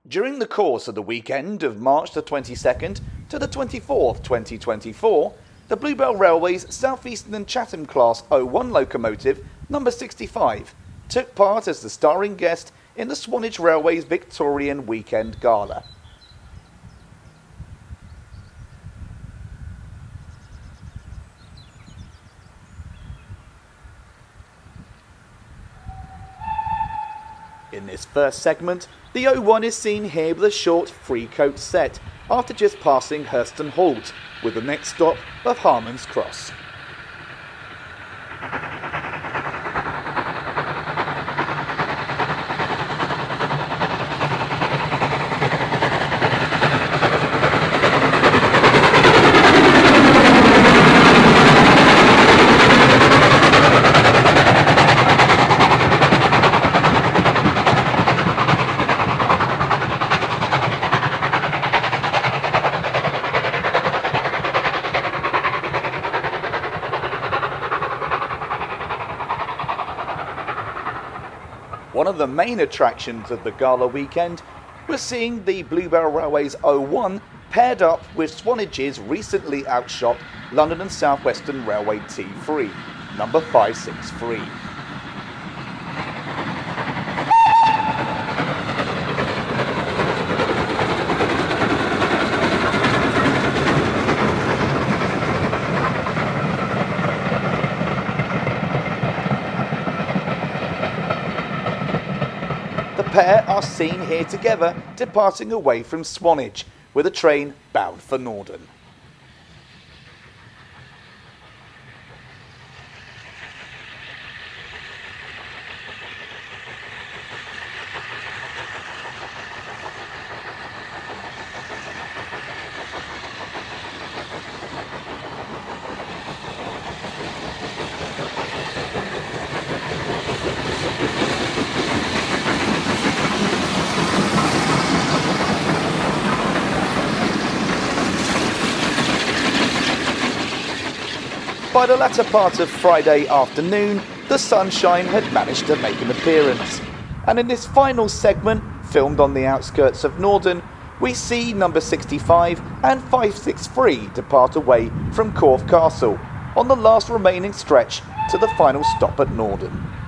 During the course of the weekend of March the 22nd to the 24th, 2024, the Bluebell Railway's South Eastern and Chatham Class O1 locomotive No. 65 took part as the starring guest in the Swanage Railway's Victorian Weekend Gala. In this first segment, the O1 is seen here with a short free-coach set after just passing Hurston Halt, with the next stop of Harmon's Cross. One of the main attractions of the gala weekend was seeing the Bluebell Railway's O1 paired up with Swanage's recently outshot London and South Western Railway T3 No. 563. The pair are seen here together departing away from Swanage with a train bound for Norden. By the latter part of Friday afternoon, the sunshine had managed to make an appearance, and in this final segment, filmed on the outskirts of Norden, we see No. 65 and 563 depart away from Corfe Castle on the last remaining stretch to the final stop at Norden.